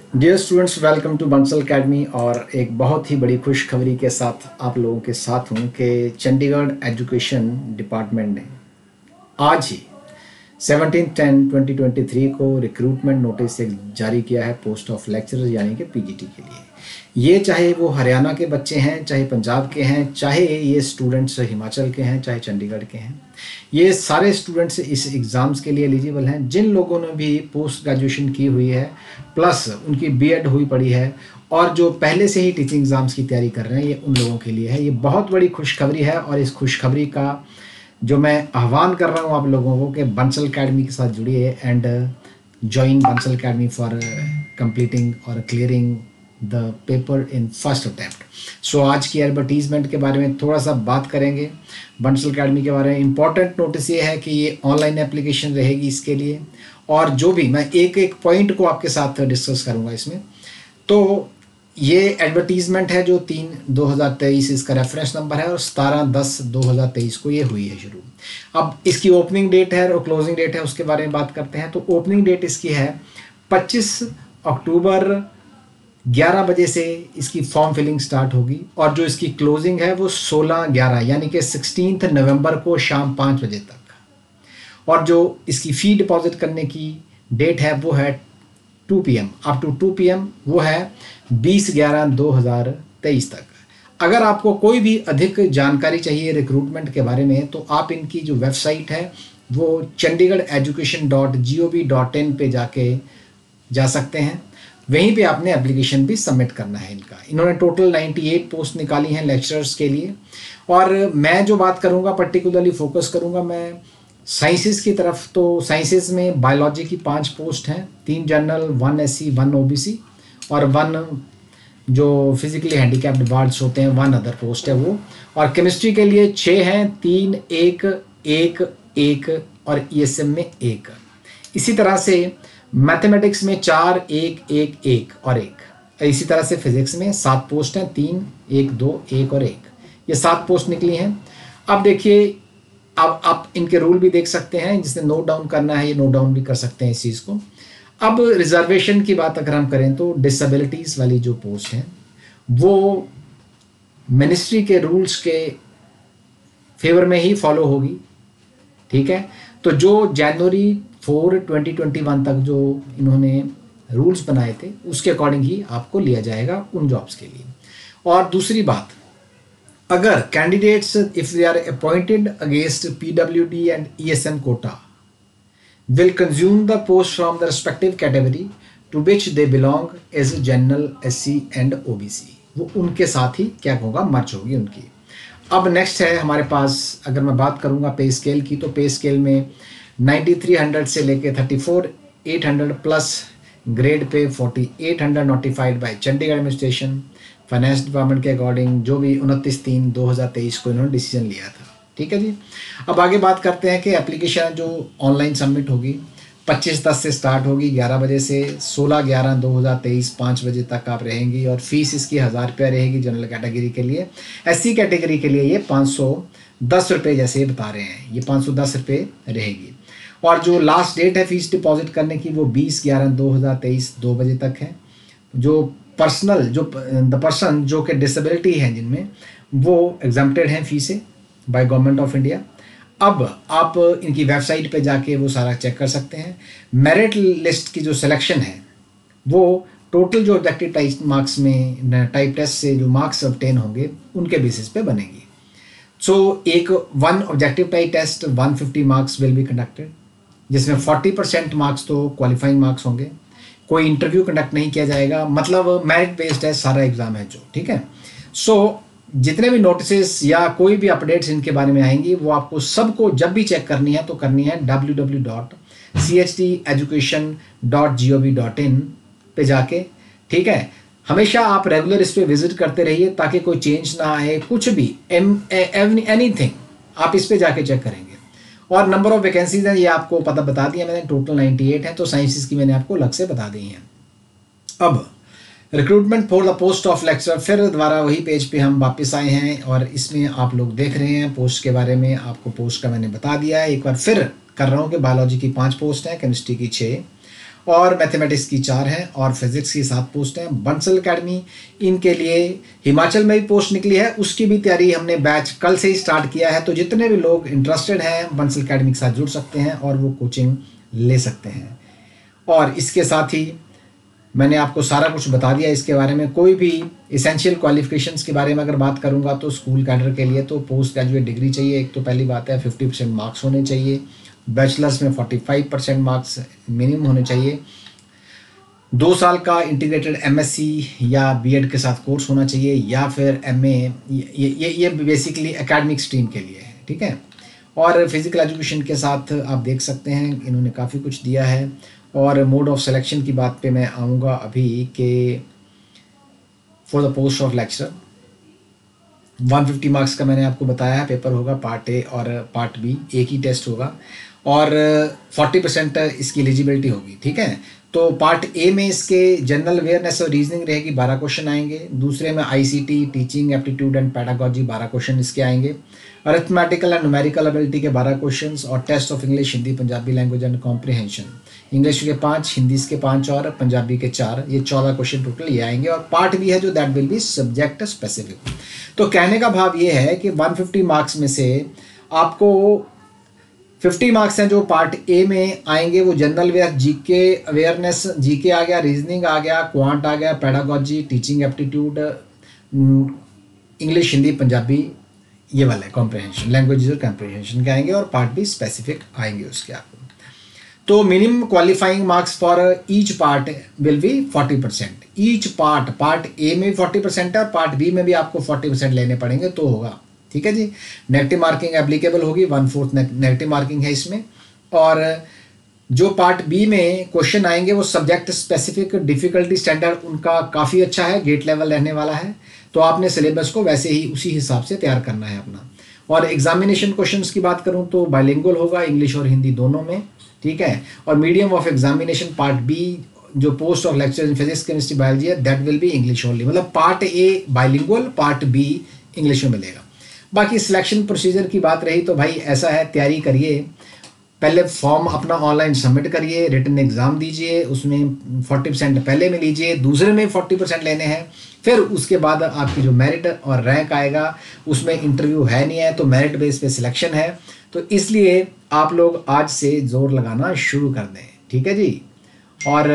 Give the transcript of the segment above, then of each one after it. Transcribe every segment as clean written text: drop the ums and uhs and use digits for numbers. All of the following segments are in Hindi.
Dear students, welcome to Bansal academy. और एक बहुत ही बड़ी खुशखबरी के साथ आप लोगों के साथ हूँ कि चंडीगढ़ एजुकेशन डिपार्टमेंट ने आज ही 17/10/2023 को रिक्रूटमेंट नोटिस एक जारी किया है पोस्ट ऑफ लेक्चरर यानी कि पीजीटी के लिए। ये चाहे वो हरियाणा के बच्चे हैं, चाहे पंजाब के हैं, चाहे ये स्टूडेंट्स हिमाचल के हैं, चाहे चंडीगढ़ के हैं, ये सारे स्टूडेंट्स इस एग्ज़ाम्स के लिए एलिजिबल हैं। जिन लोगों ने भी पोस्ट ग्रेजुएशन की हुई है प्लस उनकी बीएड हुई पड़ी है और जो पहले से ही टीचिंग एग्ज़ाम्स की तैयारी कर रहे हैं, ये उन लोगों के लिए है। ये बहुत बड़ी खुशखबरी है और इस खुशखबरी का जो मैं आह्वान कर रहा हूँ आप लोगों को कि बंसल एकेडमी के साथ जुड़िए and join Bansal academy for completing और clearing the paper in first attempt. So आज की एडवर्टीजमेंट के बारे में थोड़ा सा बात करेंगे, बंसल एकेडमी के बारे में। इंपॉर्टेंट नोटिस ये है कि ये ऑनलाइन एप्लीकेशन रहेगी इसके लिए, और जो भी मैं एक एक पॉइंट को आपके साथ डिस्कस करूँगा इसमें। तो ये एडवर्टीजमेंट है जो 3/2023 इसका रेफरेंस नंबर है और 17/10/2023 को ये हुई है शुरू। अब इसकी ओपनिंग डेट है और क्लोजिंग डेट है, उसके बारे में बात करते हैं। तो ओपनिंग डेट इसकी है 25 अक्टूबर 11 बजे से इसकी फॉर्म फिलिंग स्टार्ट होगी और जो इसकी क्लोजिंग है वो 16/11 यानी कि 16 नवंबर को शाम 5 बजे तक। और जो इसकी फ़ी डिपॉजिट करने की डेट है वो है 2 PM अप टू 2 PM, वो है 20/11/2023 तक। अगर आपको कोई भी अधिक जानकारी चाहिए रिक्रूटमेंट के बारे में तो आप इनकी जो वेबसाइट है वो chandigarheducation.gov.in पे जा सकते हैं। वहीं पे आपने एप्लीकेशन भी सबमिट करना है इनका। इन्होंने टोटल 98 पोस्ट निकाली हैं लेक्चरर्स के लिए। और मैं जो बात करूँगा पर्टिकुलरली फोकस करूँगा मैं साइंसेस की तरफ। तो साइंसेस में बायोलॉजी की 5 पोस्ट हैं, 3 जनरल, 1 SC, 1 OBC और 1 जो फिजिकली हैंडीकैप्ड वार्ड्स होते हैं 1 अदर पोस्ट है वो। और केमिस्ट्री के लिए 6 हैं, 3, 1, 1, 1 और ESM में 1। इसी तरह से मैथमेटिक्स में 4, 1, 1, 1 और 1। इसी तरह से फिजिक्स में 7 पोस्ट हैं, 3, 1, 2, 1 और 1। ये 7 पोस्ट निकली हैं। अब देखिए, अब आप इनके रूल भी देख सकते हैं, जिसने नोट डाउन करना है ये नोट डाउन भी कर सकते हैं इस चीज़ को। अब रिजर्वेशन की बात अगर हम करें तो डिसेबिलिटीज़ वाली जो पोस्ट हैं वो मिनिस्ट्री के रूल्स के फेवर में ही फॉलो होगी, ठीक है। तो जो जनवरी 4, 2021 तक जो इन्होंने रूल्स बनाए थे उसके अकॉर्डिंग ही आपको लिया जाएगा उन जॉब्स के लिए। और दूसरी बात, अगर candidates if they are appointed against PWD and ESM quota will consume the post from the respective category to which they belong as general, SC and OBC, वो उनके साथ ही क्या होगा, मर्ज होगी उनकी। अब नेक्स्ट है हमारे पास, अगर मैं बात करूँगा पे स्केल की, तो पे स्केल में 9300 से लेके 34,800 plus grade pay 4800 notified by Chandigarh administration finance department के अकॉर्डिंग, जो भी 29/3/2023 को इन्होंने डिसीजन लिया था, ठीक है जी। अब आगे बात करते हैं कि एप्लीकेशन जो ऑनलाइन सबमिट होगी 25/10 से स्टार्ट होगी 11 बजे से 16/11/2023 5 बजे तक आप रहेंगी। और फीस इसकी 1000 रुपया रहेगी जनरल कैटेगरी के लिए। SC कैटेगरी के लिए ये 510 रुपये जैसे बता रहे हैं, ये 510 रुपये रहेगी। और जो लास्ट डेट है फीस डिपॉजिट करने की वो 20/11/2023 2 बजे तक है। जो पर्सनल द पर्सन जो कि डिसेबिलिटी है जिनमें, वो एग्जम्प्टेड हैं फी से बाय गवर्नमेंट ऑफ इंडिया। अब आप इनकी वेबसाइट पे जाके वो सारा चेक कर सकते हैं। मेरिट लिस्ट की जो सिलेक्शन है वो टोटल जो ऑब्जेक्टिव टाइप मार्क्स में टाइप टेस्ट से जो मार्क्स ऑब्टेन होंगे उनके बेसिस पे बनेगी। सो एक 1 objective type test 150 marks will be conducted, जिसमें 40% मार्क्स तो क्वालिफाइंग मार्क्स होंगे। कोई इंटरव्यू कंडक्ट नहीं किया जाएगा, मतलब मेरिट बेस्ड है सारा एग्ज़ाम है जो, ठीक है। सो जितने भी नोटिस या कोई भी अपडेट्स इनके बारे में आएंगी वो आपको सबको जब भी चेक करनी है तो करनी है www.chdeducation.gov.in पे जाके, ठीक है। हमेशा आप रेगुलर इस पर विजिट करते रहिए ताकि कोई चेंज ना आए, कुछ भी एनीथिंग आप इस पे जाके चेक करेंगे। और नंबर ऑफ वैकेंसीज हैं ये आपको पता बता दिया मैंने, टोटल 98 हैं। तो साइंसेस की मैंने आपको अलग से बता दी हैं। अब recruitment for the post of lecturer, फिर दोबारा वही पेज पे हम वापस आए हैं और इसमें आप लोग देख रहे हैं पोस्ट के बारे में। आपको पोस्ट का मैंने बता दिया है, एक बार फिर कर रहा हूँ कि बायोलॉजी की 5 पोस्ट हैं, केमिस्ट्री की 6 और मैथमेटिक्स की 4 हैं और फिजिक्स की 7 पोस्ट हैं। बंसल एकेडमी, इनके लिए हिमाचल में भी पोस्ट निकली है, उसकी भी तैयारी हमने बैच कल से ही स्टार्ट किया है। तो जितने भी लोग इंटरेस्टेड हैं बंसल एकेडमी के साथ जुड़ सकते हैं और वो कोचिंग ले सकते हैं। और इसके साथ ही मैंने आपको सारा कुछ बता दिया इसके बारे में। कोई भी इसेंशियल क्वालिफिकेशंस के बारे में अगर बात करूंगा तो स्कूल कैडर के लिए तो पोस्ट ग्रेजुएट डिग्री चाहिए, एक तो पहली बात है 50% मार्क्स होने चाहिए, बैचलर्स में 45% मार्क्स मिनिमम होने चाहिए, 2 साल का इंटीग्रेटेड एमएससी या बीएड के साथ कोर्स होना चाहिए, या फिर एमए, ये बेसिकली एकेडमिक स्ट्रीम के लिए है, ठीक है। और फिजिकल एजुकेशन के साथ आप देख सकते हैं इन्होंने काफ़ी कुछ दिया है। और मोड ऑफ सिलेक्शन की बात पे मैं आऊँगा अभी कि for the post of lecturer 150 marks का मैंने आपको बताया है, पेपर होगा पार्ट ए और पार्ट बी, एक ही टेस्ट होगा और 40% इसकी एलिजिबिलिटी होगी, ठीक है। तो पार्ट ए में इसके जनरल अवेयरनेस और रीजनिंग रहेगी, 12 क्वेश्चन आएंगे। दूसरे में ICT, teaching aptitude and pedagogy 12 question इसके आएंगे। अरिथमेटिकल एंड न्यूमेरिकल एबिलिटी के 12 क्वेश्चंस और test of English, Hindi, Punjabi language and comprehension, English के 5, हिंदी के 5 और पंजाबी के 4, ये 14 क्वेश्चन टोटल ये आएंगे। और पार्ट भी है जो that will be subject specific. तो कहने का भाव ये है कि 150 मार्क्स में से आपको 50 मार्क्स हैं जो पार्ट ए में आएंगे, वो general aware, GK awareness, GK आ गया, रीजनिंग आ गया, क्वांट आ गया, pedagogy, teaching aptitude, English, Hindi, Punjabi, ये वाला है कॉम्प्रिहेंशन, लैंग्वेजेस और कॉम्प्रिहेंशन के आएंगे। और पार्ट बी स्पेसिफिक आएंगे उसके आपको। तो minimum qualifying marks for each part will be 40%। Each part A में 40% है और पार्ट बी में भी आपको 40% लेने पड़ेंगे तो होगा, ठीक है जी। नेगेटिव मार्किंग एप्लीकेबल होगी, 1/4 नेगेटिव मार्किंग है इसमें। और जो पार्ट बी में क्वेश्चन आएंगे वो सब्जेक्ट स्पेसिफिक, डिफिकल्टी स्टैंडर्ड उनका काफ़ी अच्छा है, गेट लेवल रहने वाला है। तो आपने सिलेबस को वैसे ही उसी हिसाब से तैयार करना है अपना। और एग्जामिनेशन क्वेश्चंस की बात करूं तो बाइलिंगुअल होगा, इंग्लिश और हिंदी दोनों में, ठीक है। और medium of examination part B जो post of lecture in physics, chemistry, biology है, that will be English only. मतलब part A bilingual, part B English में मिलेगा। बाकी सिलेक्शन प्रोसीजर की बात रही तो भाई ऐसा है, तैयारी करिए, पहले फॉर्म अपना ऑनलाइन सबमिट करिए, रिटन एग्जाम दीजिए, उसमें 40% पहले में लीजिए, दूसरे में 40% लेने हैं। फिर उसके बाद आपकी जो मेरिट और रैंक आएगा उसमें इंटरव्यू है नहीं है, तो मेरिट बेस पे सिलेक्शन है। तो इसलिए आप लोग आज से जोर लगाना शुरू कर दें, ठीक है जी। और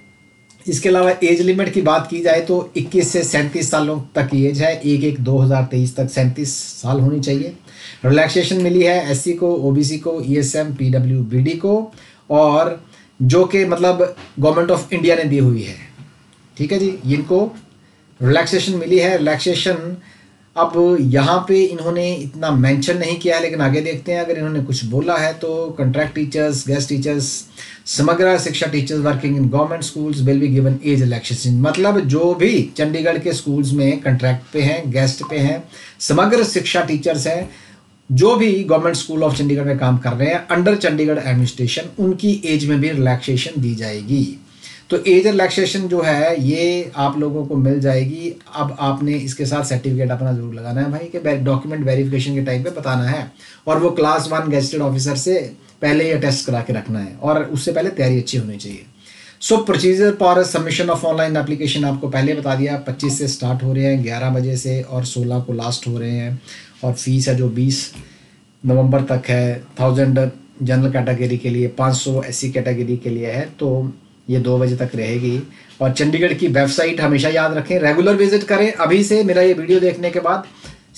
इसके अलावा एज लिमिट की बात की जाए तो 21 से 37 सालों तक की एज है, 1/1/2023 तक 37 साल होनी चाहिए। रिलैक्सेशन मिली है एससी को, ओबीसी को, ईएसएम, पीडब्ल्यूबीडी को, और जो कि मतलब गवर्नमेंट ऑफ इंडिया ने दी हुई है, ठीक है जी, इनको रिलैक्सेशन मिली है। रिलैक्सेशन अब यहाँ पे इन्होंने इतना मेंशन नहीं किया है, लेकिन आगे देखते हैं अगर इन्होंने कुछ बोला है तो contract teachers, guest teachers, Samagra Shiksha teachers working in government schools will be given age relaxation. मतलब जो भी चंडीगढ़ के स्कूल्स में कॉन्ट्रैक्ट पे हैं, गेस्ट पे हैं, समग्र शिक्षा टीचर्स हैं, जो भी गवर्नमेंट स्कूल ऑफ चंडीगढ़ में काम कर रहे हैं अंडर चंडीगढ़ एडमिनिस्ट्रेशन, उनकी एज में भी रिलैक्सेशन दी जाएगी। तो एज रिलैक्सेशन जो है ये आप लोगों को मिल जाएगी। अब आपने इसके साथ सर्टिफिकेट अपना जरूर लगाना है भाई, कि डॉक्यूमेंट वेरिफिकेशन के टाइम पे बताना है, और वो क्लास 1 गेस्टेड ऑफिसर से पहले ही अटेस्ट करा के रखना है, और उससे पहले तैयारी अच्छी होनी चाहिए। So procedure for submission of online application आपको पहले बता दिया, 25 से स्टार्ट हो रहे हैं 11 बजे से, और 16 को लास्ट हो रहे हैं। और फीस है जो 20 नवंबर तक है, 1000 जनरल कैटेगरी के लिए, 500 एससी कैटेगरी के लिए है। तो ये 2 बजे तक रहेगी। और चंडीगढ़ की वेबसाइट हमेशा याद रखें, रेगुलर विजिट करें अभी से मेरा ये वीडियो देखने के बाद,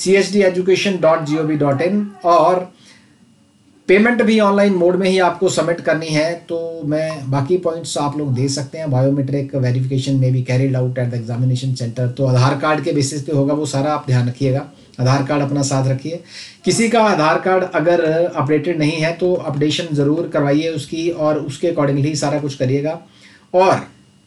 chdeducation.gov.in। और पेमेंट भी ऑनलाइन मोड में ही आपको सबमिट करनी है। तो मैं बाकी पॉइंट्स आप लोग दे सकते हैं। बायोमेट्रिक वेरिफिकेशन में भी carried out at the examination centre, तो आधार कार्ड के बेसिस पे होगा वो सारा, आप ध्यान रखिएगा। आधार कार्ड अपना साथ रखिए। किसी का आधार कार्ड अगर अपडेटेड नहीं है तो अपडेशन ज़रूर करवाइए उसकी, और उसके अकॉर्डिंगली सारा कुछ करिएगा। और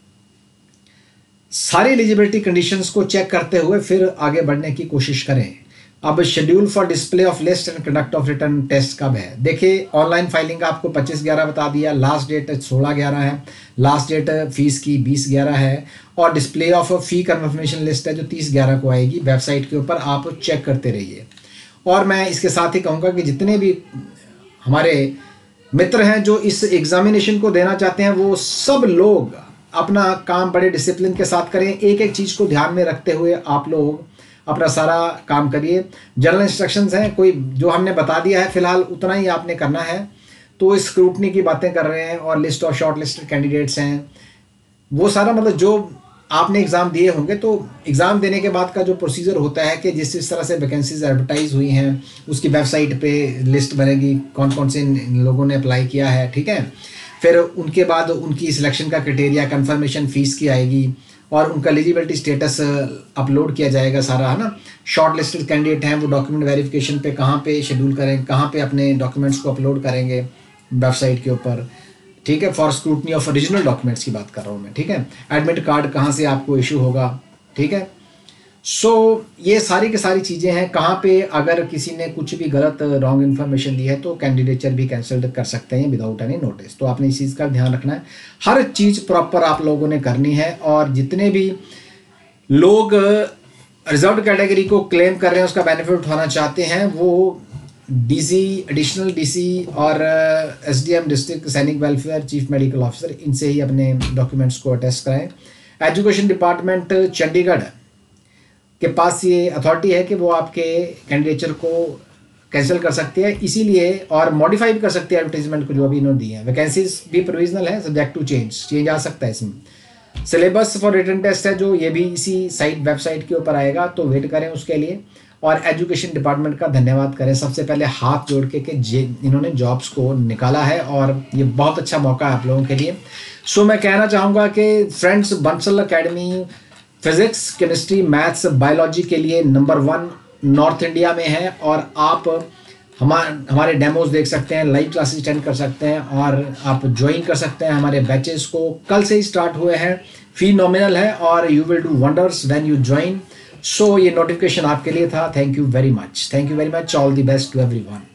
सारी एलिजिबिलिटी कंडीशंस को चेक करते हुए फिर आगे बढ़ने की कोशिश करें। अब schedule for display of list and conduct of return test कब है? देखिए ऑनलाइन फाइलिंग का आपको 25/11 बता दिया, लास्ट डेट 16/11 है, लास्ट डेट फीस की 20/11 है, और display of fee confirmation list है जो 30/11 को आएगी वेबसाइट के ऊपर, आप चेक करते रहिए। और मैं इसके साथ ही कहूँगा कि जितने भी हमारे मित्र हैं जो इस एग्जामिनेशन को देना चाहते हैं, वो सब लोग अपना काम बड़े डिसिप्लिन के साथ करें। एक एक चीज़ को ध्यान में रखते हुए आप लोग अपना सारा काम करिए। जनरल इंस्ट्रक्शंस हैं, कोई जो हमने बता दिया है फिलहाल उतना ही आपने करना है। तो स्क्रूटनी की बातें कर रहे हैं और list of shortlisted candidates हैं, वो सारा मतलब जो आपने एग्ज़ाम दिए होंगे, तो एग्ज़ाम देने के बाद का जो प्रोसीजर होता है कि जिस तरह से वैकेंसीज एडवर्टाइज हुई हैं उसकी वेबसाइट पे लिस्ट बनेगी कौन कौन से लोगों ने अप्लाई किया है, ठीक है। फिर उनके बाद उनकी सिलेक्शन का क्राइटेरिया, कंफर्मेशन फ़ीस की आएगी और उनका एलिजिबिलिटी स्टेटस अपलोड किया जाएगा सारा, है ना। शॉर्ट लिस्टेड कैंडिडेट हैं वो डॉक्यूमेंट वेरिफिकेशन पे कहाँ पे शेड्यूल करें, कहाँ पे अपने डॉक्यूमेंट्स को अपलोड करेंगे वेबसाइट के ऊपर, ठीक है। For scrutiny of original documents की बात कर रहा हूँ मैं, ठीक है। एडमिट कार्ड कहाँ से आपको इशू होगा, ठीक है। सो ये सारी की सारी चीज़ें हैं। कहाँ पे अगर किसी ने कुछ भी गलत रॉन्ग इन्फॉर्मेशन दी है तो कैंडिडेचर भी कैंसिल कर सकते हैं विदाउट एनी नोटिस। तो आपने इस चीज़ का ध्यान रखना है, हर चीज़ प्रॉपर आप लोगों ने करनी है। और जितने भी लोग रिजर्व कैटेगरी को क्लेम कर रहे हैं, उसका बेनिफिट उठाना चाहते हैं, वो डीसी, एडिशनल डीसी और SDM district Sainik welfare chief medical officer, इनसे ही अपने डॉक्यूमेंट्स को अटेस्ट कराएं। एजुकेशन डिपार्टमेंट चंडीगढ़ के पास ये अथॉरिटी है कि वो आपके कैंडिडेचर को कैंसिल कर सकते हैं, इसीलिए और मॉडिफाई भी कर सकते हैं एडवर्टीजमेंट को जो अभी इन्होंने दी है। वैकेंसीज भी प्रोविजनल है, सब्जेक्ट टू चेंज आ सकता है इसमें। सिलेबस फॉर रिटन टेस्ट है जो ये भी इसी वेबसाइट के ऊपर आएगा, तो वेट करें उसके लिए। और एजुकेशन डिपार्टमेंट का धन्यवाद करें सबसे पहले हाथ जोड़ के कि इन्होंने जॉब्स को निकाला है और ये बहुत अच्छा मौका है आप लोगों के लिए। सो मैं कहना चाहूँगा कि friends, Bansal academy physics, chemistry, maths, biology के लिए नंबर 1 नॉर्थ इंडिया में है। और आप हमारे डेमोज देख सकते हैं, लाइव क्लासेस अटेंड कर सकते हैं और आप ज्वाइन कर सकते हैं हमारे बैचेस को। कल से ही स्टार्ट हुए हैं, फी नॉमिनल है और you will do wonders when you join. So ये नोटिफिकेशन आपके लिए था। Thank you very much, all the best to everyone.